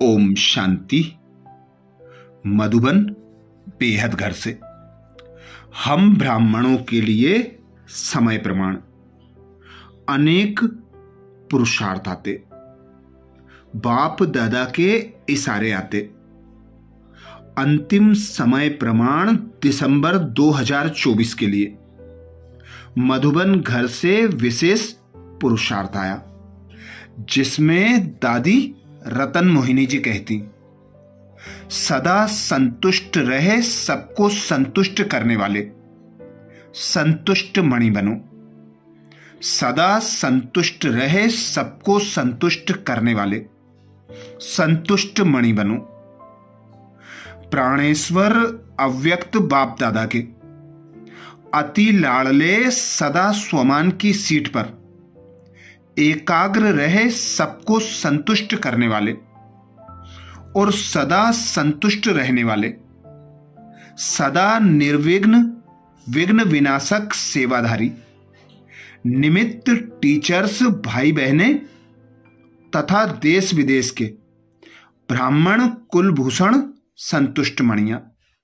ओम शांति। मधुबन बेहद घर से हम ब्राह्मणों के लिए समय प्रमाण अनेक पुरुषार्थ आते, बाप दादा के इशारे आते। अंतिम समय प्रमाण दिसंबर 2024 के लिए मधुबन घर से विशेष पुरुषार्थ आया, जिसमें दादी रतन मोहिनी जी कहती, सदा संतुष्ट रहे सबको संतुष्ट करने वाले, संतुष्ट मणि बनो। सदा संतुष्ट रहे सबको संतुष्ट करने वाले, संतुष्ट मणि बनो। प्राणेश्वर अव्यक्त बाप दादा के अति लाडले सदा स्वमान की सीट पर एकाग्र रहे सबको संतुष्ट करने वाले और सदा संतुष्ट रहने वाले, सदा निर्विघ्न विघ्न विनाशक सेवाधारी, निमित्त टीचर्स भाई बहनें तथा देश विदेश के ब्राह्मण कुलभूषण संतुष्ट मणियां,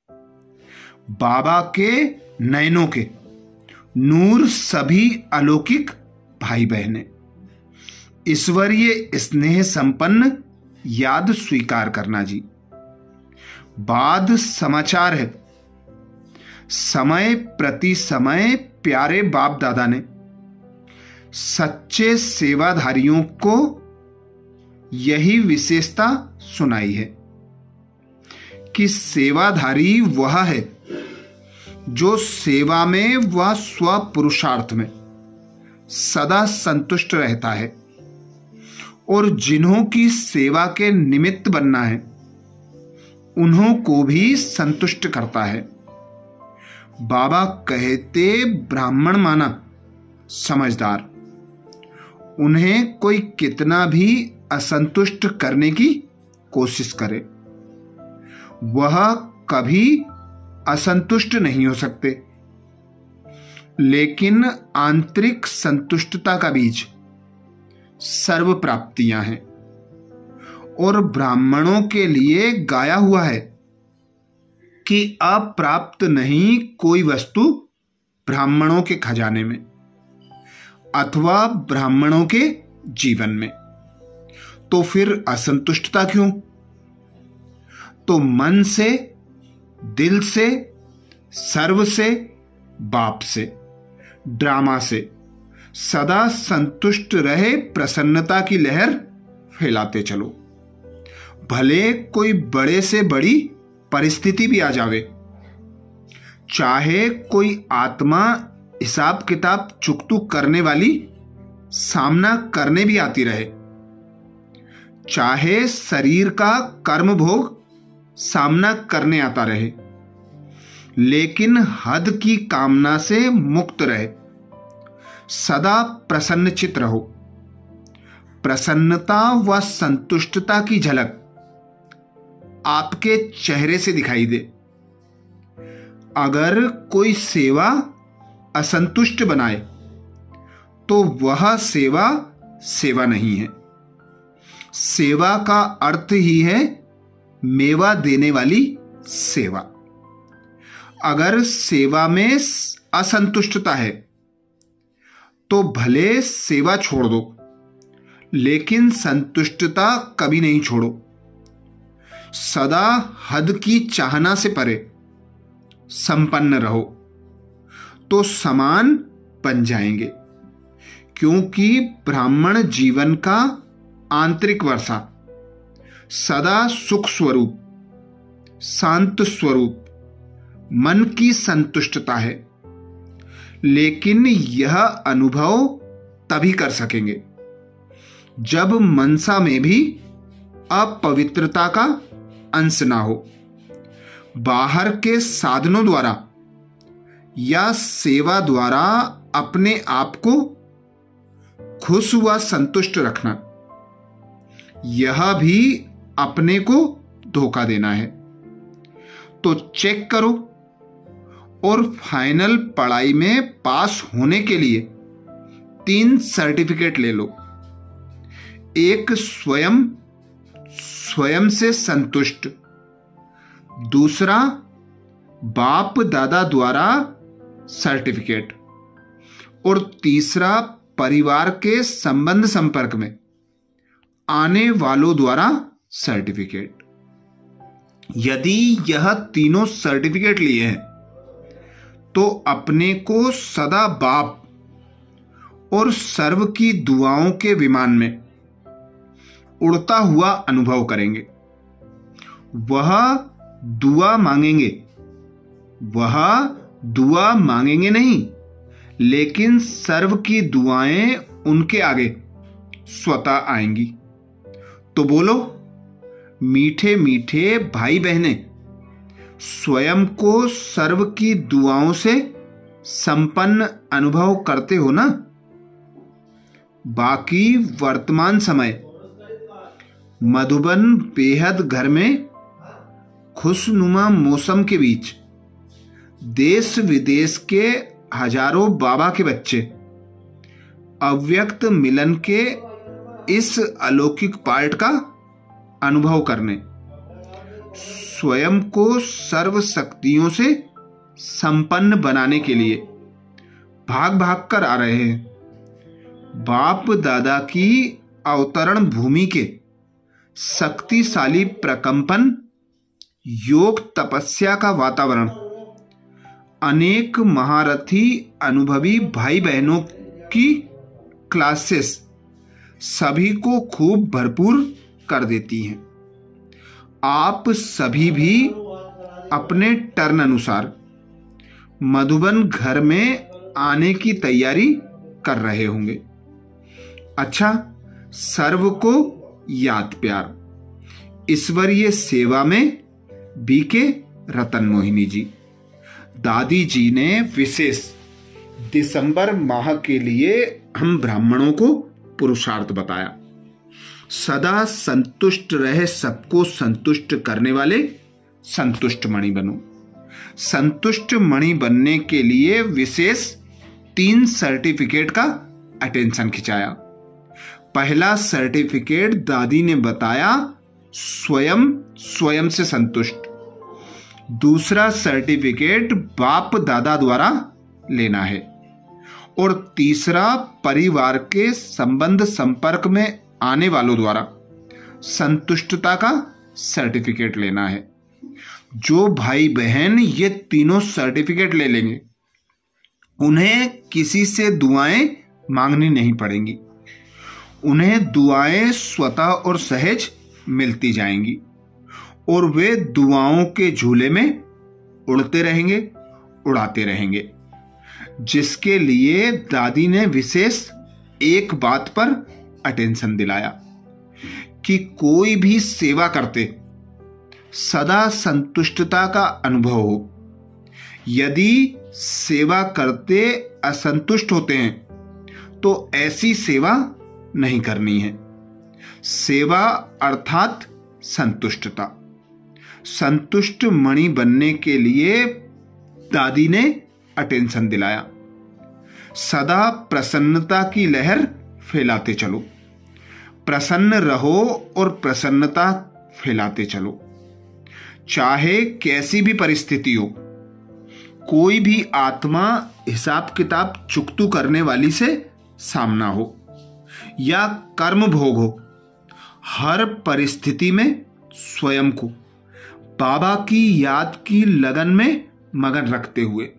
बाबा के नयनों के नूर सभी अलौकिक भाई बहनें, ईश्वरीय स्नेह संपन्न याद स्वीकार करना जी। बाद समाचार है, समय प्रति समय प्यारे बाप दादा ने सच्चे सेवाधारियों को यही विशेषता सुनाई है कि सेवाधारी वह है जो सेवा में व स्व पुरुषार्थ में सदा संतुष्ट रहता है और जिन्हों की सेवा के निमित्त बनना है उन्हों को भी संतुष्ट करता है। बाबा कहते ब्राह्मण माना समझदार, उन्हें कोई कितना भी असंतुष्ट करने की कोशिश करे वह कभी असंतुष्ट नहीं हो सकते, लेकिन आंतरिक संतुष्टता का बीज सर्व प्राप्तियां हैं और ब्राह्मणों के लिए गाया हुआ है कि अप्राप्त नहीं कोई वस्तु ब्राह्मणों के खजाने में अथवा ब्राह्मणों के जीवन में। तो फिर असंतुष्टता क्यों? तो मन से, दिल से, सर्व से, बाप से, ड्रामा से सदा संतुष्ट रहे प्रसन्नता की लहर फैलाते चलो। भले कोई बड़े से बड़ी परिस्थिति भी आ जावे, चाहे कोई आत्मा हिसाब किताब चुकतुक करने वाली सामना करने भी आती रहे, चाहे शरीर का कर्म भोग सामना करने आता रहे, लेकिन हद की कामना से मुक्त रहे, सदा प्रसन्न चित रहो। प्रसन्नता व संतुष्टता की झलक आपके चेहरे से दिखाई दे। अगर कोई सेवा असंतुष्ट बनाए तो वह सेवा सेवा नहीं है। सेवा का अर्थ ही है मेवा देने वाली सेवा। अगर सेवा में असंतुष्टता है तो भले सेवा छोड़ दो, लेकिन संतुष्टता कभी नहीं छोड़ो। सदा हद की चाहना से परे संपन्न रहो तो समान बन जाएंगे, क्योंकि ब्राह्मण जीवन का आंतरिक वर्षा सदा सुख स्वरूप, शांत स्वरूप, मन की संतुष्टता है। लेकिन यह अनुभव तभी कर सकेंगे जब मनसा में भी अपवित्रता का अंश ना हो। बाहर के साधनों द्वारा या सेवा द्वारा अपने आप को खुश व संतुष्ट रखना, यह भी अपने को धोखा देना है। तो चेक करो और फाइनल पढ़ाई में पास होने के लिए 3 सर्टिफिकेट ले लो। एक स्वयं स्वयं से संतुष्ट। दूसरा, बाप दादा द्वारा सर्टिफिकेट। और तीसरा, परिवार के संबंध संपर्क में आने वालों द्वारा सर्टिफिकेट। यदि यह तीनों सर्टिफिकेट लिए हैं तो अपने को सदा बाप और सर्व की दुआओं के विमान में उड़ता हुआ अनुभव करेंगे। वह दुआ मांगेंगे नहीं, लेकिन सर्व की दुआएं उनके आगे स्वतः आएंगी। तो बोलो, मीठे मीठे भाई बहनें, स्वयं को सर्व की दुआओं से संपन्न अनुभव करते हो ना? बाकी वर्तमान समय मधुबन बेहद घर में खुशनुमा मौसम के बीच देश विदेश के हजारों बाबा के बच्चे अव्यक्त मिलन के इस अलौकिक पाठ का अनुभव करने स्वयं को सर्व शक्तियों से संपन्न बनाने के लिए भाग भाग कर आ रहे हैं। बाप दादा की अवतरण भूमि के शक्तिशाली प्रकंपन, योग तपस्या का वातावरण, अनेक महारथी अनुभवी भाई बहनों की क्लासेस सभी को खूब भरपूर कर देती हैं। आप सभी भी अपने टर्न अनुसार मधुबन घर में आने की तैयारी कर रहे होंगे। अच्छा, सर्व को याद प्यार। ईश्वरीय सेवा में बीके रतन मोहिनी जी। दादी जी ने विशेष दिसंबर माह के लिए हम ब्राह्मणों को पुरुषार्थ बताया। सदा संतुष्ट रहे, सबको संतुष्ट करने वाले संतुष्ट मणि बनो। संतुष्ट मणि बनने के लिए विशेष 3 सर्टिफिकेट का अटेंशन खिंचाया। पहला सर्टिफिकेट दादी ने बताया, स्वयं से संतुष्ट। दूसरा सर्टिफिकेट बाप दादा द्वारा लेना है। और तीसरा, परिवार के संबंध संपर्क में आने वालों द्वारा संतुष्टता का सर्टिफिकेट लेना है। जो भाई बहन ये तीनों सर्टिफिकेट ले लेंगे, उन्हें किसी से दुआएं मांगनी नहीं पड़ेंगी। उन्हें दुआएं स्वतः और सहज मिलती जाएंगी और वे दुआओं के झूले में उड़ते रहेंगे, उड़ाते रहेंगे। जिसके लिए दादी ने विशेष एक बात पर अटेंशन दिलाया कि कोई भी सेवा करते सदा संतुष्टता का अनुभव हो। यदि सेवा करते असंतुष्ट होते हैं तो ऐसी सेवा नहीं करनी है। सेवा अर्थात संतुष्टता। संतुष्ट मणि बनने के लिए दादी ने अटेंशन दिलाया। सदा प्रसन्नता की लहर फैलाते चलो। प्रसन्न रहो और प्रसन्नता फैलाते चलो। चाहे कैसी भी परिस्थिति हो, कोई भी आत्मा हिसाब किताब चुकतू करने वाली से सामना हो या कर्म भोग हो, हर परिस्थिति में स्वयं को बाबा की याद की लगन में मगन रखते हुए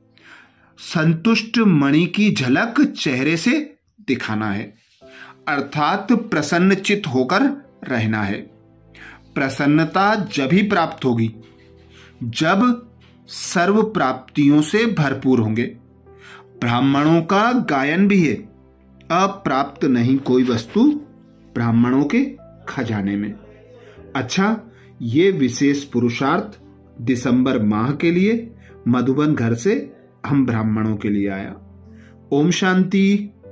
संतुष्ट मणि की झलक चेहरे से दिखाना है। अर्थात प्रसन्नचित होकर रहना है। प्रसन्नता जब ही प्राप्त होगी जब सर्व प्राप्तियों से भरपूर होंगे। ब्राह्मणों का गायन भी है, अप्राप्त नहीं कोई वस्तु ब्राह्मणों के खजाने में। अच्छा, ये विशेष पुरुषार्थ दिसंबर माह के लिए मधुबन घर से हम ब्राह्मणों के लिए आया। ओम शांति।